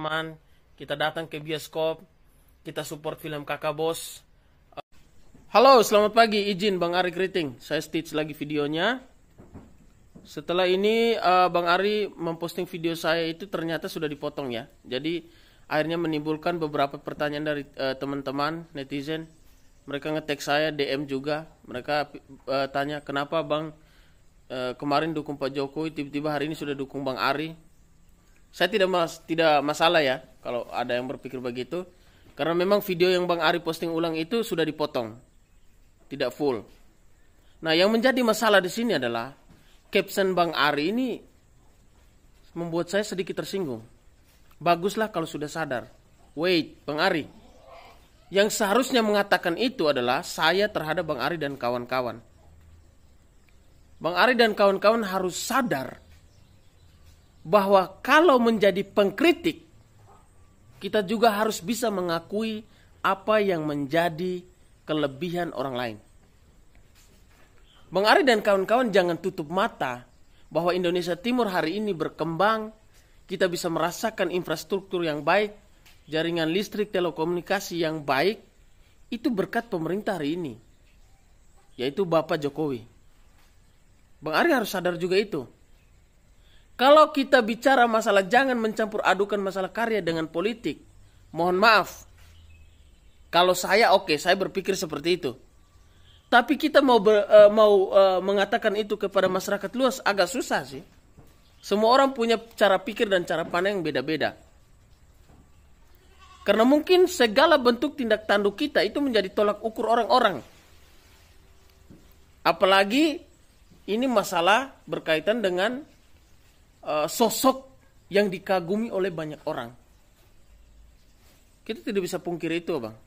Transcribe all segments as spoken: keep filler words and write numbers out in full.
teman-teman, kita datang ke bioskop, kita support film Kakak Bos. Halo, selamat pagi, izin Bang Ari greeting. Saya stitch lagi videonya. Setelah ini uh, Bang Ari memposting video saya itu ternyata sudah dipotong ya. Jadi akhirnya menimbulkan beberapa pertanyaan dari uh, teman-teman netizen. Mereka nge-tag saya, D M juga. Mereka uh, tanya kenapa Bang uh, kemarin dukung Pak Jokowi, tiba-tiba hari ini sudah dukung Bang Ari. Saya tidak mas tidak masalah ya kalau ada yang berpikir begitu, karena memang video yang Bang Ari posting ulang itu sudah dipotong, tidak full. Nah, yang menjadi masalah di sini adalah caption Bang Ari ini membuat saya sedikit tersinggung. Baguslah kalau sudah sadar. Wait, Bang Ari, yang seharusnya mengatakan itu adalah saya terhadap Bang Ari dan kawan-kawan. Bang Ari dan kawan-kawan harus sadar bahwa kalau menjadi pengkritik, kita juga harus bisa mengakui apa yang menjadi kelebihan orang lain. Bang Ari dan kawan-kawan jangan tutup mata bahwa Indonesia Timur hari ini berkembang, kita bisa merasakan infrastruktur yang baik, jaringan listrik telekomunikasi yang baik, itu berkat pemerintah hari ini, yaitu Bapak Jokowi. Bang Ari harus sadar juga itu. Kalau kita bicara masalah jangan mencampur adukan masalah karya dengan politik, mohon maaf. Kalau saya oke, okay, saya berpikir seperti itu. Tapi kita mau ber, uh, mau uh, mengatakan itu kepada masyarakat luas agak susah sih. Semua orang punya cara pikir dan cara pandang yang beda-beda. Karena mungkin segala bentuk tindak tanduk kita itu menjadi tolak ukur orang-orang. Apalagi ini masalah berkaitan dengan Uh, sosok yang dikagumi oleh banyak orang. Kita tidak bisa pungkiri itu, Bang.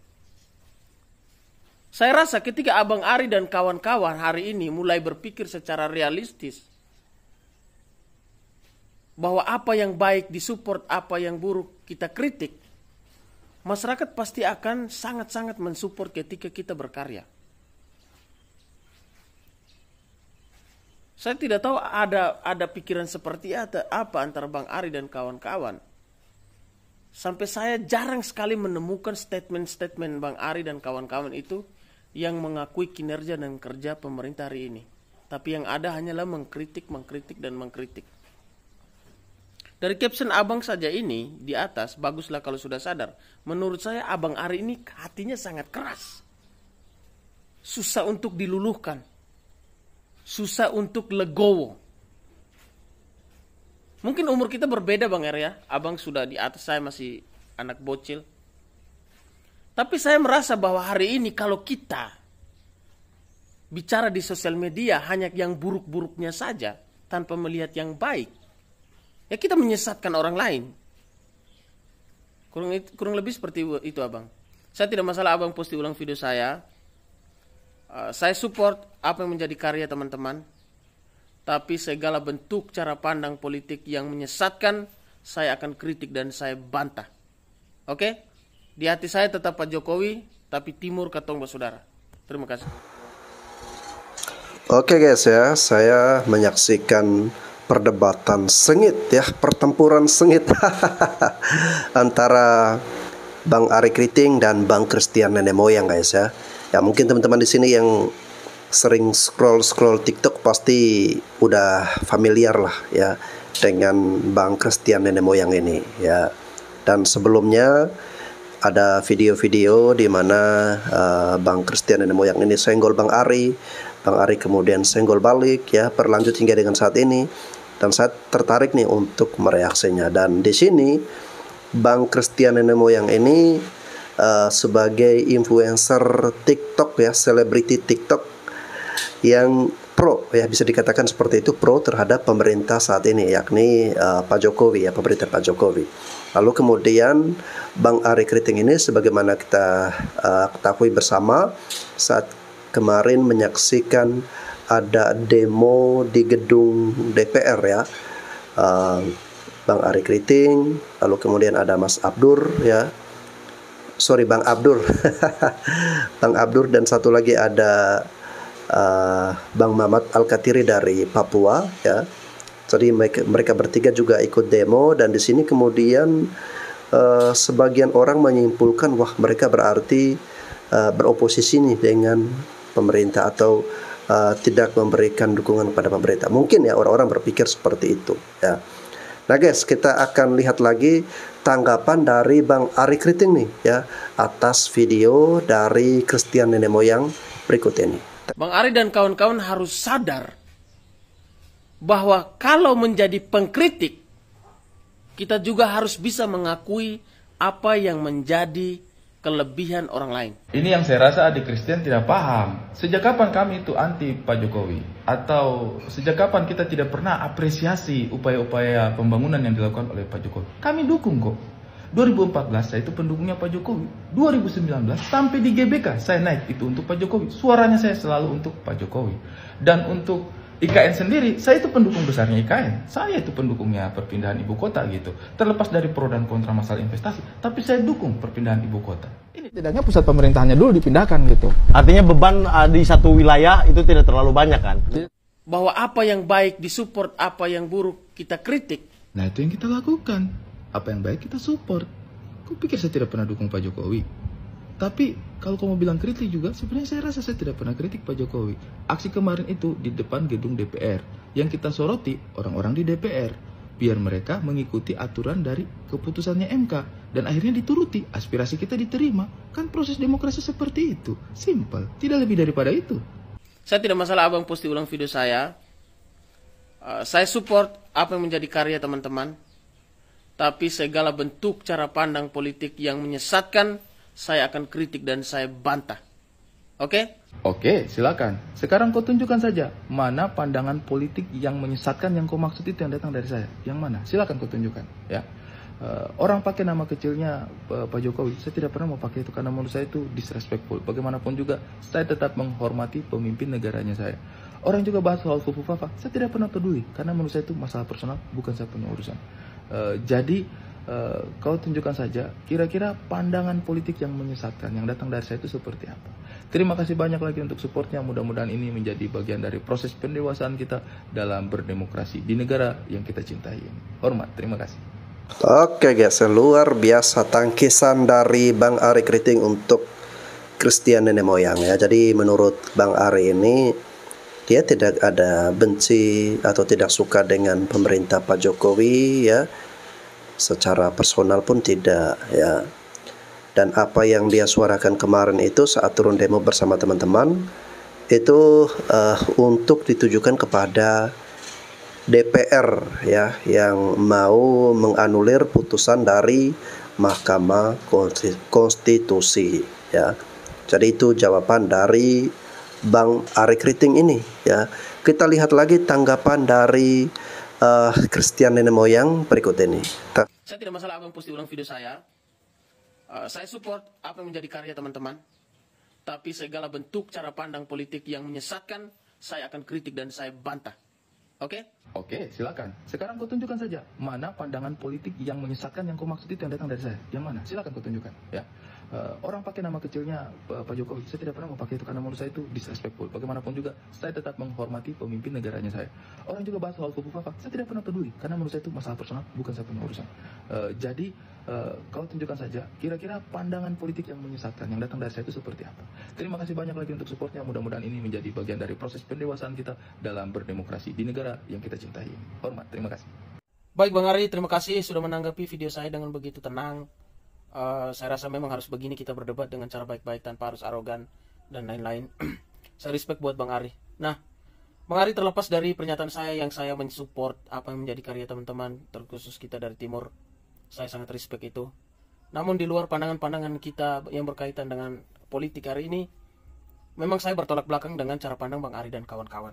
Saya rasa ketika Abang Ari dan kawan-kawan hari ini mulai berpikir secara realistis bahwa apa yang baik disupport, apa yang buruk kita kritik, masyarakat pasti akan sangat-sangat mensupport ketika kita berkarya. Saya tidak tahu ada ada pikiran seperti apa antara Bang Ari dan kawan-kawan. Sampai saya jarang sekali menemukan statement-statement Bang Ari dan kawan-kawan itu yang mengakui kinerja dan kerja pemerintah hari ini. Tapi yang ada hanyalah mengkritik, mengkritik, dan mengkritik. Dari caption Abang saja ini di atas, baguslah kalau sudah sadar. Menurut saya Abang Ari ini hatinya sangat keras. Susah untuk diluluhkan. Susah untuk legowo. Mungkin umur kita berbeda Bang Ari ya. Abang sudah di atas, saya masih anak bocil. Tapi saya merasa bahwa hari ini kalau kita bicara di sosial media hanya yang buruk-buruknya saja tanpa melihat yang baik, ya kita menyesatkan orang lain. Kurang, kurang lebih seperti itu Abang. Saya tidak masalah Abang post ulang video saya. Uh, saya support apa yang menjadi karya teman-teman. Tapi segala bentuk cara pandang politik yang menyesatkan, saya akan kritik dan saya bantah. Oke? Okay? Di hati saya tetap Pak Jokowi, tapi timur katong bersaudara. Terima kasih. Oke okay guys ya, saya menyaksikan perdebatan sengit ya, pertempuran sengit antara Bang Ari Kriting dan Bang Christian Nenek Moyang guys ya. Ya mungkin teman-teman di sini yang sering scroll-scroll TikTok pasti udah familiar lah ya dengan Bang Christian Nenek Moyang ini ya. Dan sebelumnya ada video-video di mana uh, Bang Christian Nenek Moyang ini senggol Bang Ari, Bang Ari kemudian senggol balik ya, berlanjut hingga dengan saat ini. Dan saya tertarik nih untuk mereaksinya. Dan di sini Bang Christian Nenek Moyang ini Uh, sebagai influencer TikTok ya, selebriti TikTok yang pro ya, bisa dikatakan seperti itu, pro terhadap pemerintah saat ini, yakni uh, Pak Jokowi ya, pemerintah Pak Jokowi. Lalu kemudian Bang Ari Kriting ini sebagaimana kita uh, ketahui bersama saat kemarin menyaksikan ada demo di gedung D P R ya, uh, Bang Ari Kriting, lalu kemudian ada Mas Abdur ya, sorry Bang Abdur Bang Abdur, dan satu lagi ada uh, Bang Mamat Al-Katiri dari Papua ya. Jadi mereka, mereka bertiga juga ikut demo. Dan di sini kemudian uh, sebagian orang menyimpulkan wah mereka berarti uh, beroposisi nih dengan pemerintah atau uh, tidak memberikan dukungan kepada pemerintah. Mungkin ya orang-orang berpikir seperti itu ya. Nah guys, kita akan lihat lagi tanggapan dari Bang Ari Kriting nih ya atas video dari Christian Nenek Moyang berikut ini. Bang Ari dan kawan-kawan harus sadar bahwa kalau menjadi pengkritik, kita juga harus bisa mengakui apa yang menjadi kelebihan orang lain. Ini yang saya rasa adik Christian tidak paham. Sejak kapan kami itu anti Pak Jokowi? Atau sejak kapan kita tidak pernah apresiasi upaya-upaya pembangunan yang dilakukan oleh Pak Jokowi? Kami dukung kok. dua ribu empat belas saya itu pendukungnya Pak Jokowi. dua ribu sembilan belas sampai di G B K saya naik itu untuk Pak Jokowi. Suaranya saya selalu untuk Pak Jokowi. Dan untuk I K N sendiri, saya itu pendukung besarnya I K N. Saya itu pendukungnya perpindahan ibu kota gitu. Terlepas dari pro dan kontra masalah investasi, tapi saya dukung perpindahan ibu kota. Ini tidaknya pusat pemerintahannya dulu dipindahkan gitu. Artinya beban uh, di satu wilayah itu tidak terlalu banyak kan? Bahwa apa yang baik disupport, apa yang buruk kita kritik. Nah itu yang kita lakukan. Apa yang baik kita support. Kau pikir saya tidak pernah dukung Pak Jokowi? Tapi kalau kamu bilang kritik juga, sebenarnya saya rasa saya tidak pernah kritik Pak Jokowi. Aksi kemarin itu di depan gedung D P R. Yang kita soroti orang-orang di D P R. Biar mereka mengikuti aturan dari keputusannya M K. Dan akhirnya dituruti, aspirasi kita diterima. Kan proses demokrasi seperti itu. Simple, tidak lebih daripada itu. Saya tidak masalah abang post ulang video saya. Uh, saya support apa yang menjadi karya teman-teman. Tapi segala bentuk cara pandang politik yang menyesatkan, saya akan kritik dan saya bantah. Oke? Okay? Oke, silakan. Sekarang kau tunjukkan saja mana pandangan politik yang menyesatkan yang kau maksud itu yang datang dari saya. Yang mana? Silakan kau tunjukkan. Ya, uh, orang pakai nama kecilnya uh, Pak Jokowi. Saya tidak pernah mau pakai itu karena menurut saya itu disrespectful. Bagaimanapun juga, saya tetap menghormati pemimpin negaranya saya. Orang juga bahas soal fufu fafa. Saya tidak pernah peduli karena menurut saya itu masalah personal, bukan saya punya urusan. Uh, jadi Uh, kau tunjukkan saja kira-kira pandangan politik yang menyesatkan yang datang dari saya itu seperti apa. Terima kasih banyak lagi untuk supportnya. Mudah-mudahan ini menjadi bagian dari proses pendewasaan kita dalam berdemokrasi di negara yang kita cintai. Hormat, terima kasih. Oke guys, luar biasa tangkisan dari Bang Ari Kriting untuk Christian Nenek Moyang ya. Jadi menurut Bang Ari ini dia tidak ada benci atau tidak suka dengan pemerintah Pak Jokowi ya. Secara personal pun tidak ya. Dan apa yang dia suarakan kemarin itu saat turun demo bersama teman-teman itu uh, untuk ditujukan kepada D P R ya yang mau menganulir putusan dari Mahkamah Konstitusi ya. Jadi itu jawaban dari Bang Ari Kriting ini ya. Kita lihat lagi tanggapan dari Uh, Christian Nenek Moyang berikut ini. Ta saya tidak masalah abang post ulang video saya. Uh, saya support apa yang menjadi karya teman-teman. Tapi segala bentuk cara pandang politik yang menyesatkan, saya akan kritik dan saya bantah. Oke? Okay? Oke, silakan. Sekarang kau tunjukkan saja mana pandangan politik yang menyesatkan yang kau maksud itu yang datang dari saya. Yang mana? Silakan kau tunjukkan. Ya. Uh, orang pakai nama kecilnya uh, Pak Jokowi. Saya tidak pernah mau pakai itu karena menurut saya itu disrespectful. Bagaimanapun juga, saya tetap menghormati pemimpin negaranya saya. Orang juga bahas soal fufu fafa. Saya tidak pernah peduli karena menurut saya itu masalah personal, bukan saya punya urusan. Uh, jadi uh, kau tunjukkan saja kira-kira pandangan politik yang menyesatkan yang datang dari saya itu seperti apa. Terima kasih banyak lagi untuk supportnya. Mudah-mudahan ini menjadi bagian dari proses pendewasaan kita dalam berdemokrasi di negara yang kita cintai. Hormat, terima kasih. Baik Bang Ari, terima kasih sudah menanggapi video saya dengan begitu tenang. Uh, saya rasa memang harus begini kita berdebat dengan cara baik-baik tanpa harus arogan dan lain-lain. Saya respect buat Bang Ari. Nah, Bang Ari, terlepas dari pernyataan saya yang saya mensupport apa yang menjadi karya teman-teman, terkhusus kita dari Timur, saya sangat respect itu. Namun di luar pandangan-pandangan kita yang berkaitan dengan politik hari ini, memang saya bertolak belakang dengan cara pandang Bang Ari dan kawan-kawan.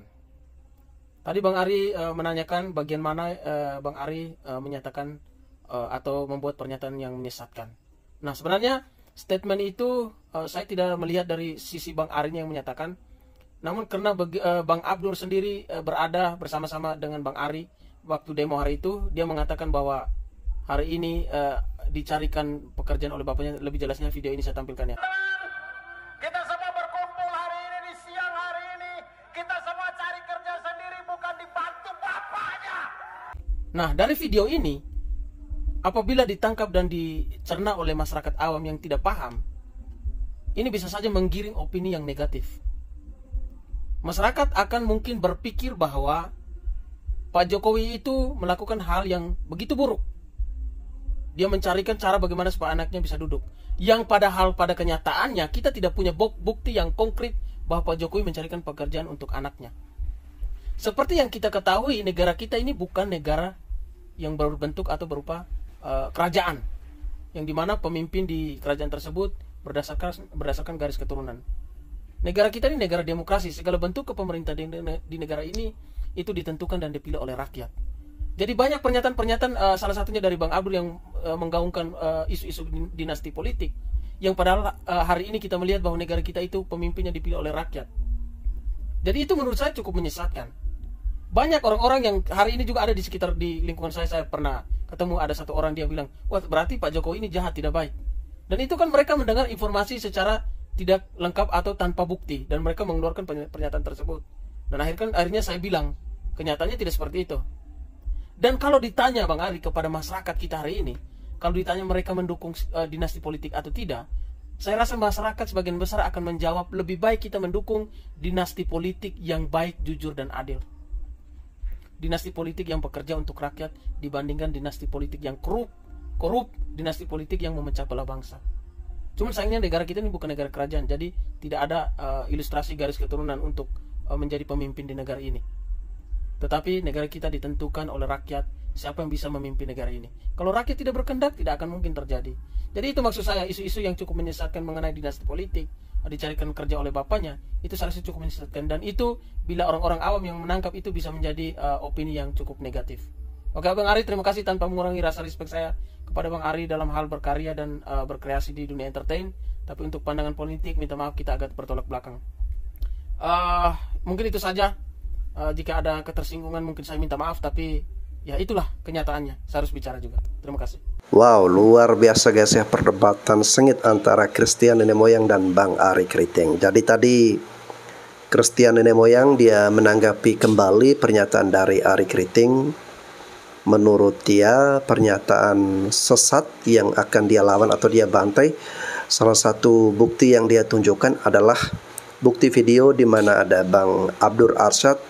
Tadi Bang Ari uh, menanyakan bagian mana uh, Bang Ari uh, menyatakan uh, atau membuat pernyataan yang menyesatkan. Nah, sebenarnya statement itu uh, saya tidak melihat dari sisi Bang Ari yang menyatakan. Namun karena bagi, uh, Bang Abdur sendiri uh, berada bersama-sama dengan Bang Ari waktu demo hari itu, dia mengatakan bahwa hari ini uh, dicarikan pekerjaan oleh bapaknya. Lebih jelasnya video ini saya tampilkan ya. Kita semua berkumpul hari ini di siang hari ini. Kita semua cari kerja sendiri, bukan dibantu bapaknya. Nah, dari video ini apabila ditangkap dan dicerna oleh masyarakat awam yang tidak paham, ini bisa saja menggiring opini yang negatif. Masyarakat akan mungkin berpikir bahwa Pak Jokowi itu melakukan hal yang begitu buruk. Dia mencarikan cara bagaimana supaya anaknya bisa duduk. Yang padahal pada kenyataannya kita tidak punya bukti yang konkret bahwa Pak Jokowi mencarikan pekerjaan untuk anaknya. Seperti yang kita ketahui, negara kita ini bukan negara yang berbentuk atau berupa uh, kerajaan, yang dimana pemimpin di kerajaan tersebut berdasarkan berdasarkan garis keturunan. Negara kita ini negara demokrasi. Segala bentuk kepemerintahan di, di negara ini itu ditentukan dan dipilih oleh rakyat. Jadi banyak pernyataan-pernyataan, uh, salah satunya dari Bang Abdul yang uh, menggaungkan uh, isu-isu dinasti politik, yang padahal uh, hari ini kita melihat bahwa negara kita itu pemimpinnya dipilih oleh rakyat. Jadi itu menurut saya cukup menyesatkan. Banyak orang-orang yang hari ini juga ada di sekitar di lingkungan saya, saya pernah ketemu ada satu orang, dia bilang, wah berarti Pak Jokowi ini jahat, tidak baik. Dan itu kan mereka mendengar informasi secara tidak lengkap atau tanpa bukti, dan mereka mengeluarkan pernyataan tersebut. Dan akhirnya, akhirnya saya bilang, kenyataannya tidak seperti itu. Dan kalau ditanya Bang Ari kepada masyarakat kita hari ini, kalau ditanya mereka mendukung uh, dinasti politik atau tidak, saya rasa masyarakat sebagian besar akan menjawab lebih baik kita mendukung dinasti politik yang baik, jujur, dan adil. Dinasti politik yang bekerja untuk rakyat dibandingkan dinasti politik yang korup, korup, dinasti politik yang memecah belah bangsa. Cuma sayangnya negara kita ini bukan negara kerajaan, jadi tidak ada uh, ilustrasi garis keturunan untuk uh, menjadi pemimpin di negara ini. Tetapi negara kita ditentukan oleh rakyat, siapa yang bisa memimpin negara ini. Kalau rakyat tidak berkehendak, tidak akan mungkin terjadi. Jadi itu maksud saya, isu-isu yang cukup menyesatkan mengenai dinasti politik, dicarikan kerja oleh bapaknya, itu saya rasa cukup menyesatkan. Dan itu bila orang-orang awam yang menangkap itu bisa menjadi uh, opini yang cukup negatif. Oke Bang Ari, terima kasih tanpa mengurangi rasa respect saya kepada Bang Ari dalam hal berkarya dan uh, berkreasi di dunia entertain. Tapi untuk pandangan politik, minta maaf kita agak bertolak belakang. Uh, mungkin itu saja. Uh, jika ada ketersinggungan mungkin saya minta maaf, tapi ya itulah kenyataannya, saya harus bicara juga. Terima kasih. Wow, luar biasa guys ya, perdebatan sengit antara Christian Nenek Moyang dan Bang Ari Kriting. Jadi tadi Christian Nenek Moyang dia menanggapi kembali pernyataan dari Ari Kriting. Menurut dia pernyataan sesat yang akan dia lawan atau dia bantai. Salah satu bukti yang dia tunjukkan adalah bukti video di mana ada Bang Abdur Arsyad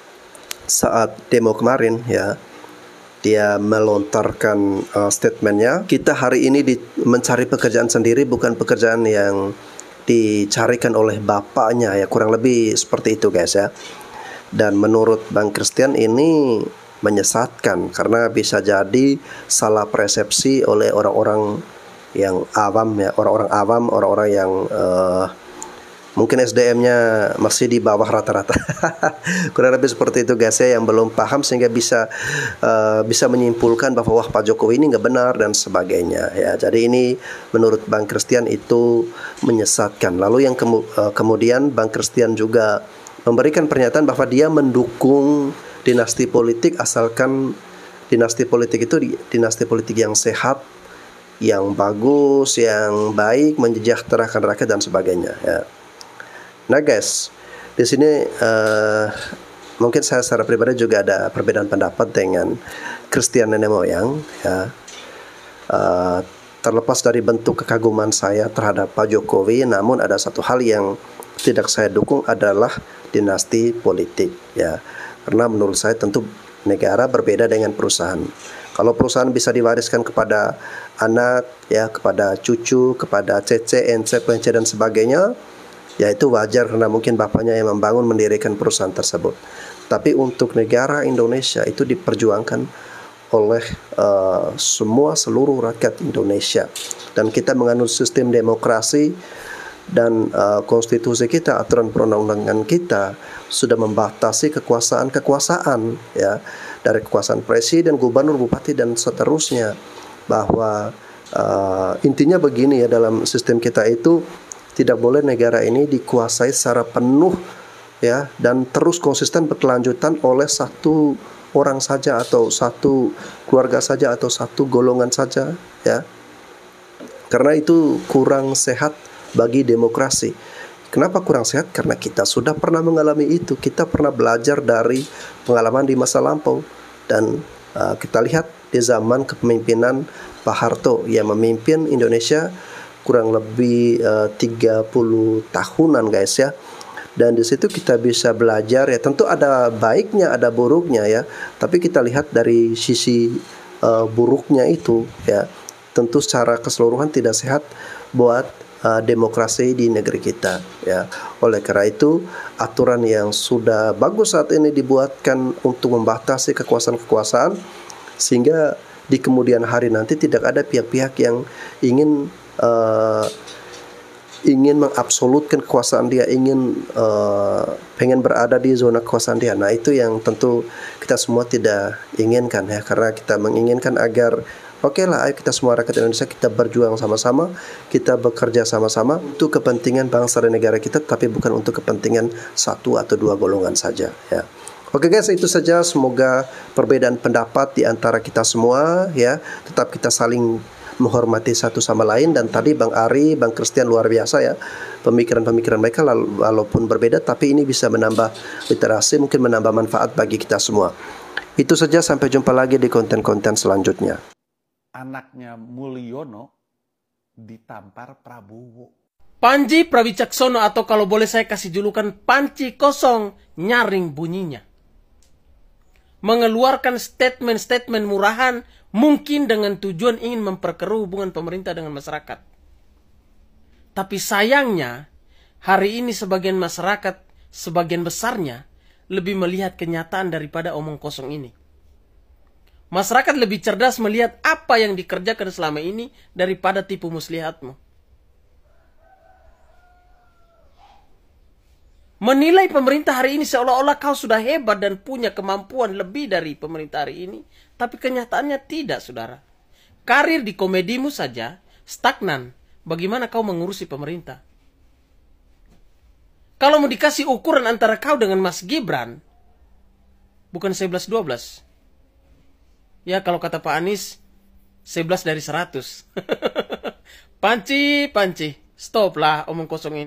saat demo kemarin ya, dia melontarkan uh, statementnya, kita hari ini di, mencari pekerjaan sendiri, bukan pekerjaan yang dicarikan oleh bapaknya ya, kurang lebih seperti itu guys ya. Dan menurut Bang Christian ini menyesatkan karena bisa jadi salah persepsi oleh orang-orang yang awam ya, orang-orang awam, orang-orang yang uh, mungkin S D M-nya masih di bawah rata-rata. Kurang lebih seperti itu guys ya, yang belum paham sehingga bisa uh, bisa menyimpulkan bahwa wah Pak Jokowi ini nggak benar dan sebagainya ya. Jadi ini menurut Bang Christian itu menyesatkan. Lalu yang kemu uh, kemudian Bang Christian juga memberikan pernyataan bahwa dia mendukung dinasti politik asalkan dinasti politik itu dinasti politik yang sehat, yang bagus, yang baik, mensejahterakan rakyat dan sebagainya ya. Nah guys, di sini uh, mungkin saya secara pribadi juga ada perbedaan pendapat dengan Christian Nenek Moyang ya. Uh, terlepas dari bentuk kekaguman saya terhadap Pak Jokowi, namun ada satu hal yang tidak saya dukung adalah dinasti politik ya. Karena menurut saya tentu negara berbeda dengan perusahaan. Kalau perusahaan bisa diwariskan kepada anak ya, kepada cucu, kepada C C, N C, P N C dan sebagainya, ya itu wajar karena mungkin bapaknya yang membangun mendirikan perusahaan tersebut. Tapi untuk negara Indonesia itu diperjuangkan oleh uh, semua seluruh rakyat Indonesia, dan kita menganut sistem demokrasi dan uh, konstitusi kita, aturan perundang-undangan kita sudah membatasi kekuasaan-kekuasaan ya, dari kekuasaan presiden, gubernur, bupati dan seterusnya, bahwa uh, intinya begini ya, dalam sistem kita itu tidak boleh negara ini dikuasai secara penuh ya, dan terus konsisten berkelanjutan oleh satu orang saja atau satu keluarga saja atau satu golongan saja ya. Karena itu kurang sehat bagi demokrasi. Kenapa kurang sehat? Karena kita sudah pernah mengalami itu. Kita pernah belajar dari pengalaman di masa lampau, dan uh, kita lihat di zaman kepemimpinan Pak Harto yang memimpin Indonesia kurang lebih uh, tiga puluh tahunan guys ya. Dan di situ kita bisa belajar ya, tentu ada baiknya ada buruknya ya, tapi kita lihat dari sisi uh, buruknya itu ya, tentu secara keseluruhan tidak sehat buat uh, demokrasi di negeri kita ya. Oleh karena itu aturan yang sudah bagus saat ini dibuatkan untuk membatasi kekuasaan-kekuasaan, sehingga di kemudian hari nanti tidak ada pihak-pihak yang ingin uh, ingin mengabsolutkan kekuasaan dia, ingin uh, pengen berada di zona kekuasaan dia. Nah itu yang tentu kita semua tidak inginkan ya, karena kita menginginkan agar oke okay lah, ayo kita semua rakyat Indonesia kita berjuang sama-sama, kita bekerja sama-sama untuk kepentingan bangsa dan negara kita, tapi bukan untuk kepentingan satu atau dua golongan saja ya. Oke guys, itu saja. Semoga perbedaan pendapat di antara kita semua ya, tetap kita saling menghormati satu sama lain. Dan tadi Bang Ari, Bang Christian luar biasa ya, pemikiran-pemikiran mereka walaupun berbeda tapi ini bisa menambah literasi, mungkin menambah manfaat bagi kita semua. Itu saja, sampai jumpa lagi di konten-konten selanjutnya. Anaknya Mulyono ditampar Prabowo. Panji Prawicaksono, atau kalau boleh saya kasih julukan panci kosong, nyaring bunyinya. Mengeluarkan statement-statement murahan mungkin dengan tujuan ingin memperkeruh hubungan pemerintah dengan masyarakat. Tapi sayangnya, hari ini sebagian masyarakat, sebagian besarnya, lebih melihat kenyataan daripada omong kosong ini. Masyarakat lebih cerdas melihat apa yang dikerjakan selama ini daripada tipu muslihatmu. Menilai pemerintah hari ini seolah-olah kau sudah hebat dan punya kemampuan lebih dari pemerintah hari ini. Tapi kenyataannya tidak, saudara. Karir di komedimu saja stagnan. Bagaimana kau mengurusi pemerintah? Kalau mau dikasih ukuran antara kau dengan Mas Gibran, bukan sebelas dua belas. Ya kalau kata Pak Anies, sebelas dari seratus. Panci, panci. Stop lah omong kosong ini.